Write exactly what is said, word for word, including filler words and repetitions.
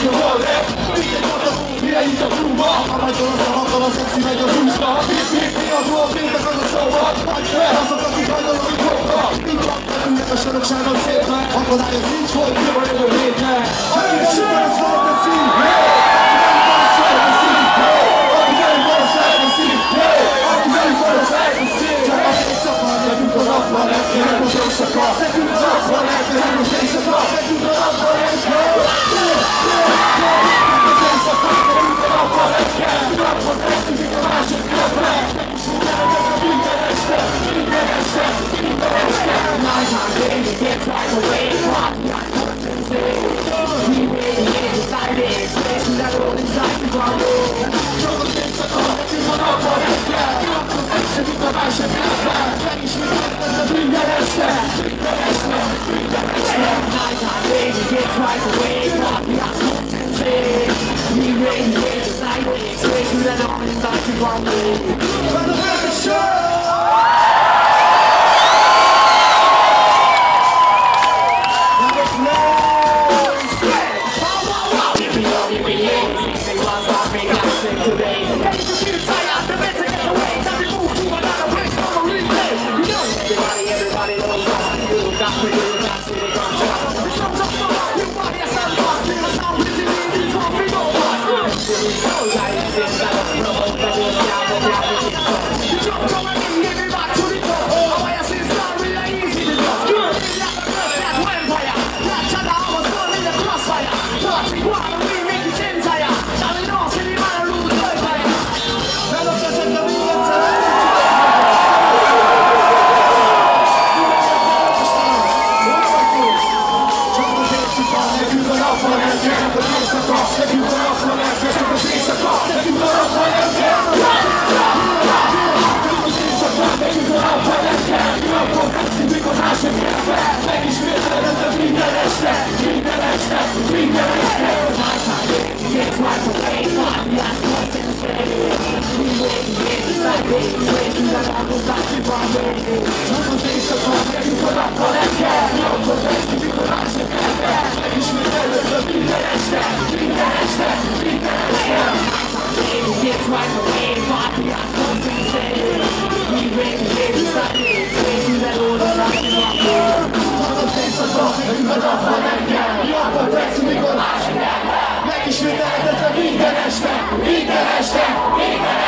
a hallek. Mindegy matagó, mire itt a klubba. A nagyon az a hatal, a szexi megy a húsba. Mi a dolog, mindek az a szóval. Majd felhaszok, akik hajlanak kopra. Mind laknak a sorokságon szépen. Akadály az nincs, hogy mi van jövő héten. Aki nem siker, az szól teszi. Aki nem van, az felteszi. Aki nem van, az felteszi. Csak azért szakad, nekünk a napba reggel. Most éjszaka, nekünk a napba reggel. Most éjszaka, nekünk a napba reggel. Most éjszaka, nekünk a napba reggel. Napban teszünk a másodikra. Minden este, minden este, minden este. Nighttime, baby, gets right away. Rock, rock, rock, we waiting in the silence. Space that all inside the ground. Csak az éjszaka, nekünk a napba reggel. Napban teszünk a másodikra. Megismételted a minden este, minden este, minden este. Nighttime, baby, gets right away. Rock, rock, rock, we waiting in the silence. Space that all inside the ground. From the first show. Megismételhetetlen minden este, minden este, minden este.